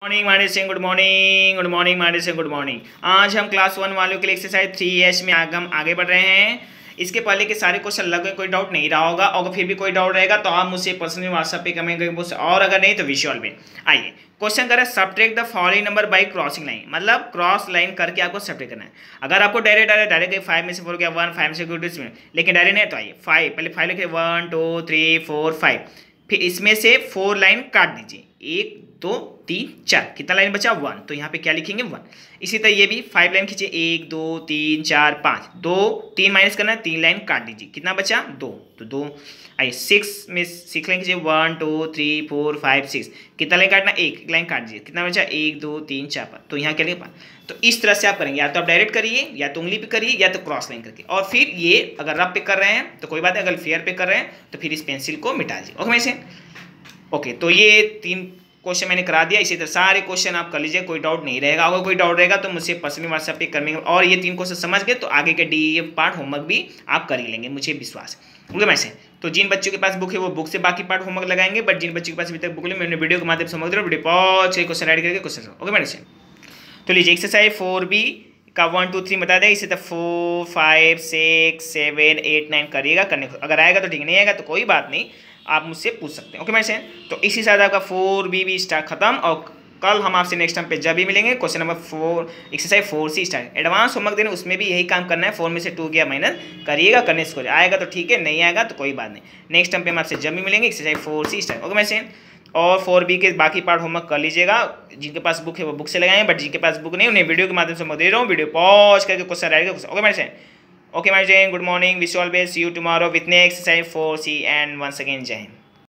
Morning my dear, good morning, good morning my dear, good morning. आज हम class 1 वालों के लिए एक्सरसाइज 3H में हम आगे बढ़ रहे हैं। इसके पहले के सारे क्वेश्चन लगे, कोई डाउट नहीं रहा होगा, और फिर भी कोई डाउट रहेगा तो आप मुझसे पर्सनली व्हाट्सएप पे कमेंट करके, और अगर नहीं तो विजुअल में। आइए क्वेश्चन करें, subtract the following number by crossing line, मतलब क्रॉस लाइन करके आपको सब्ट्रैक्ट करना है। अगर आपको डायरेक्ट 5 में से 4 गया 1, 5 में से 2 लेकिन डायरेक्ट नहीं तो आइए 5 पहले 5 लिखे 1 2 3 4 5, फिर इसमें से 4 लाइन काट दीजिए, 1 2 3 4, कितना लाइन बचा 1, तो यहाँ पे क्या लिखेंगे 1। इसी तरह ये भी 5 लाइन खींचिए, 1 2 3 4 5, 2 3 माइनस करना है, 3 लाइन काट दीजिए, कितना बचा 2, तो 2। आइए 6 में 6 लाइन खींचिए, 1 2 3 4 5 6, कितना लाइन काटना, एक लाइन काट दीजिए, कितना बचा 1 2 3 4 5, तो यहाँ क्या लिखे 5। तो इस तरह से आप करेंगे, या तो आप डायरेक्ट करिए, या तो उंगली पे करिए, या तो क्रॉस लाइन करके। और फिर ये अगर रफ पे कर रहे हैं तो कोई बात नहीं, अगर फेयर पे कर रहे हैं तो फिर इस पेंसिल को मिटा दीजिए। ओके वैसे ओके, तो ये 3 क्वेश्चन मैंने करा दिया। इसी तरह सारे क्वेश्चन आप कर लीजिए, कोई डाउट नहीं रहेगा। अगर कोई डाउट रहेगा तो मुझसे पर्सनली व्हाट्सएप पे करने, और ये 3 क्वेश्चन समझ गए तो आगे के DEF पार्ट होमवर्क भी आप कर ही लेंगे, मुझे विश्वास है। ओके वैसे तो जिन बच्चों के पास बुक है वो बुक से बाकी पार्ट होमवर्क लगाएंगे, बट जिन बच्चों के पास अभी तक बुक नहीं, मैंने वीडियो के माध्यम से होमवर्क दिया, वीडियो पॉज के क्वेश्चन ऐड करके क्वेश्चन। ओके मैंने तो लीजिए एक्सरसाइज 4B का 1 2 3 बता दें। इसे तो 4 5 6 7 8 9 करिएगा, करने को अगर आएगा तो ठीक, नहीं आएगा तो कोई बात नहीं, आप मुझसे पूछ सकते हैं। ओके मैं से तो इसी साथ आपका 4B भी स्टार्ट खत्म, और कल हम आपसे नेक्स्ट टाइम पे जब भी मिलेंगे question number 4 exercise 4C start. Advance homework देने उसमें भी यही काम करना है, 4 में से 2 गया माइनस करिएगा, करने से आएगा तो ठीक है, नहीं आएगा तो कोई बात नहीं। नेक्स्ट टाइम पे हम आपसे जब भी मिलेंगे एक्सरसाइज 4C स्टार्ट। ओके मैं से और 4B के बाकी पार्ट होमवर्क कर लीजिएगा। जिनके पास बुक है वो बुक से लगाएं, बट जिनके पास बुक नहीं उन्हें वीडियो के माध्यम से मैं दे रहा हूँ, वीडियो पॉज करके क्वेश्चन रहेगा। Okay my friend, okay my Jai Hind, good morning, wish you all best, see you tomorrow with next exercise 4C and once again Jai Hind.